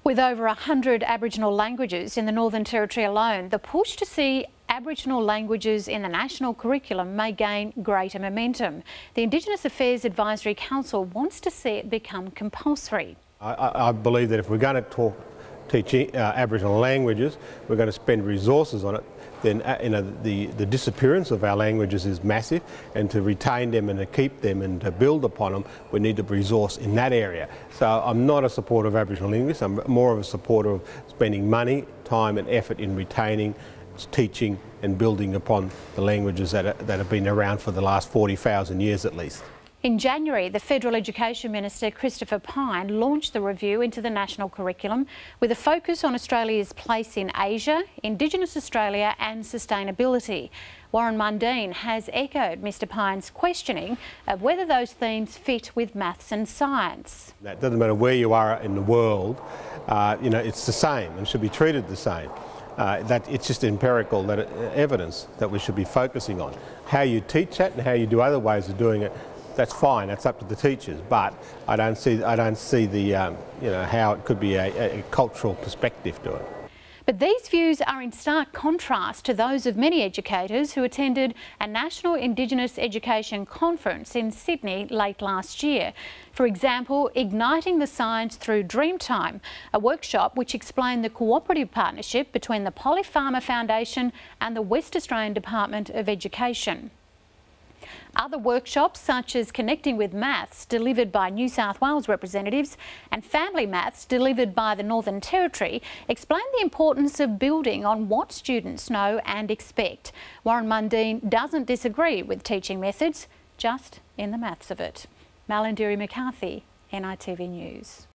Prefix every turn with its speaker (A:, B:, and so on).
A: With over 100 Aboriginal languages in the Northern Territory alone, the push to see Aboriginal languages in the national curriculum may gain greater momentum. The Indigenous Affairs Advisory Council wants to see it become compulsory.
B: I believe that if we're going to teach Aboriginal languages, we're going to spend resources on it, then the disappearance of our languages is massive, and to retain them and to keep them and to build upon them, we need to resource in that area. So I'm not a supporter of Aboriginal English. I'm more of a supporter of spending money, time and effort in retaining, teaching and building upon the languages that have been around for the last 40,000 years at least.
A: In January, the Federal Education Minister Christopher Pyne launched the review into the national curriculum with a focus on Australia's place in Asia, Indigenous Australia and sustainability. Warren Mundine has echoed Mr Pyne's questioning of whether those themes fit with maths and science.
B: It doesn't matter where you are in the world, it's the same and should be treated the same. That it's just empirical evidence that we should be focusing on. How you teach that and how you do other ways of doing it, that's fine. That's up to the teachers. But I don't see the how it could be a cultural perspective to it.
A: But these views are in stark contrast to those of many educators who attended a National Indigenous Education Conference in Sydney late last year. For example, Igniting the Science Through Dreamtime, a workshop which explained the cooperative partnership between the Polly Farmer Foundation and the West Australian Department of Education. Other workshops, such as Connecting with Maths, delivered by New South Wales representatives, and Family Maths, delivered by the Northern Territory, explain the importance of building on what students know and expect. Warren Mundine doesn't disagree with teaching methods, just in the maths of it. Malindiri McCarthy, NITV News.